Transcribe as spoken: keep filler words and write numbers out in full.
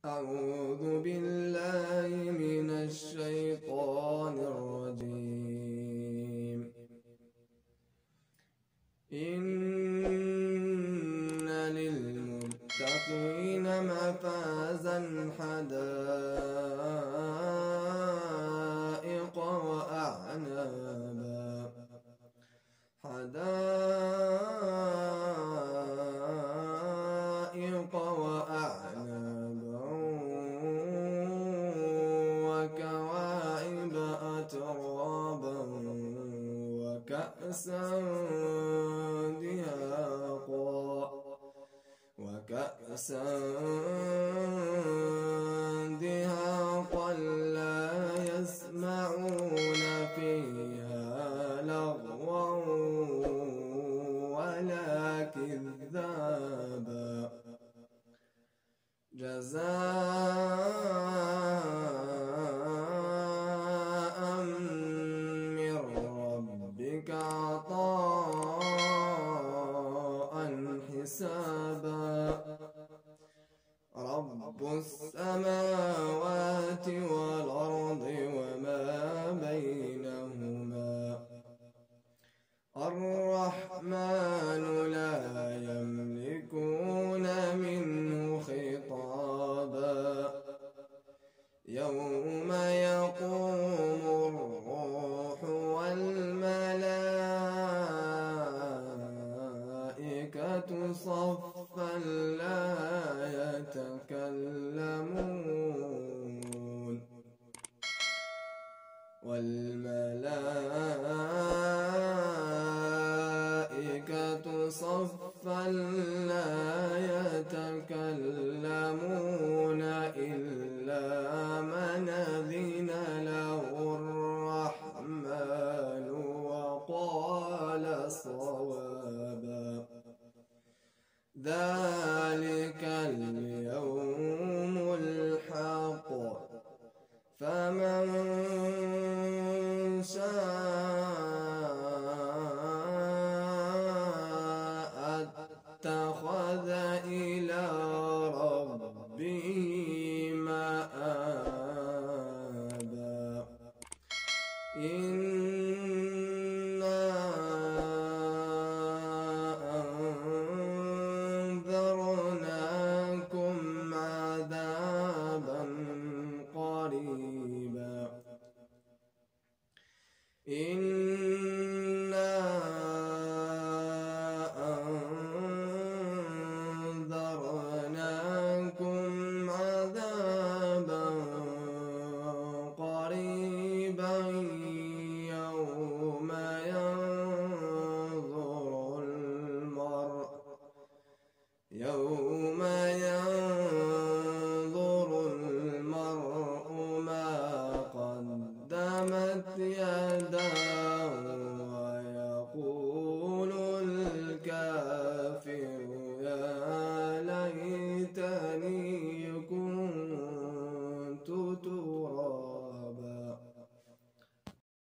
أعوذ بالله من الشيطان الرجيم. إن للمتقين مفازا حدائق وأعنابا حدائق وأعنابا وكواعب أترابا وكأسا دهاقا وكأسا دهاقا لا يسمعون فيها لغوا ولا كذابا جزاء من ربك عطاء حسابا. رب السماوات والأرض وما بينهما الرحمن لا يملكون منه خطابا. يوم يقوم الروح والملائكة صفا لا يتكلمون والملائكة صفا لا يتكلمون إلا من أذن له الرحمن وقال صوابا.